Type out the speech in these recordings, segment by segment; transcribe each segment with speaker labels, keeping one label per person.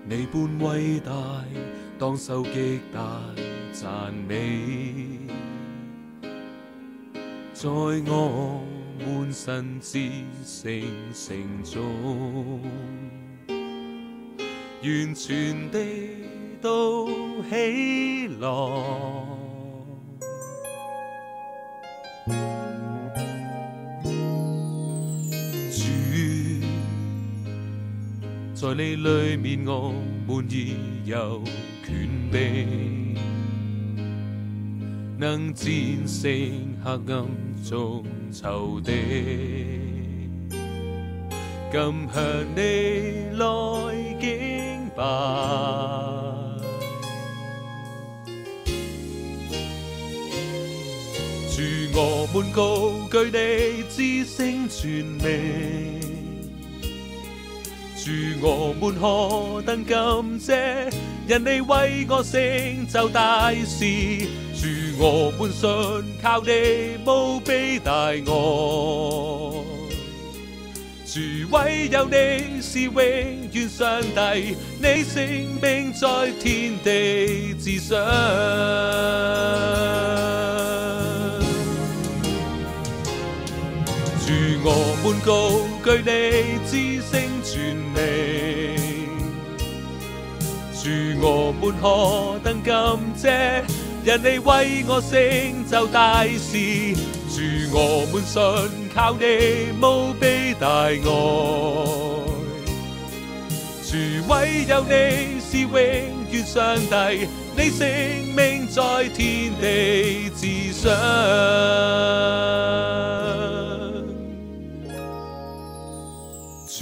Speaker 1: 你般伟大，當受極大讚美。在我們神至聖城中，完全地都喜樂。在你裏面，我們已有權柄，能戰勝黑暗中仇敵。今向你來敬拜，主我們高舉你至聖全名。主我們何等感謝，因你為我成就大事。主我們信靠你無比大愛，主唯有你是永遠上帝，你聖名在天地之上。主我們高舉你至聖全名，主我們何等感謝，因你為我成就大事。主我們信靠你無比大愛，主唯有你是永遠上帝，你聖名在天地之上。主，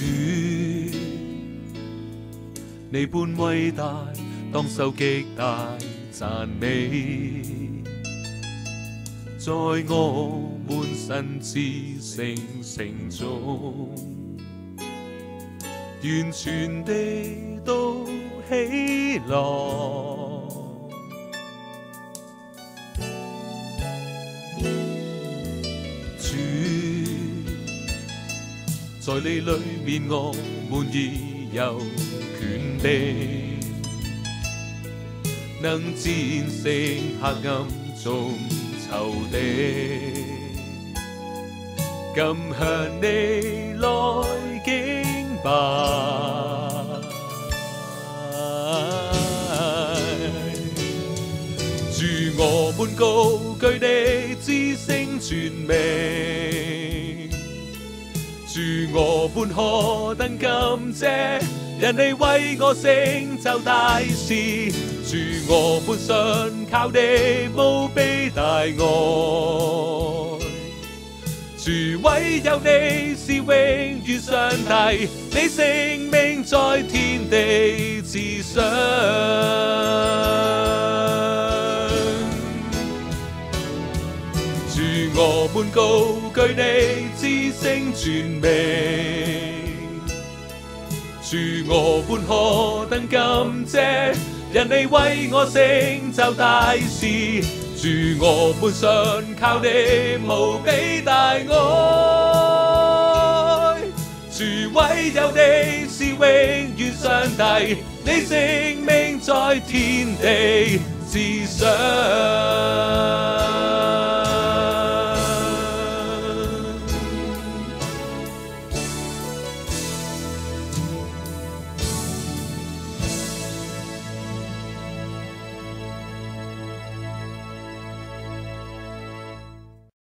Speaker 1: 你般偉大，當受極大讚美。在我們神至聖城中，完全地都喜樂。主，在你裏面，我們已有權柄，能戰勝黑暗中仇敵。今向你來敬拜，主我們高舉你至聖全名。主我們何等感謝，因你為我成就大事。主我們信靠你無比大愛，主唯有你是永遠上帝，你聖名在天地之上。主我們高舉你至聖全名，主我們何等感謝，因你為我成就大事。主我們信靠你無比大愛，主唯有你是永遠上帝，你聖名在天地之上。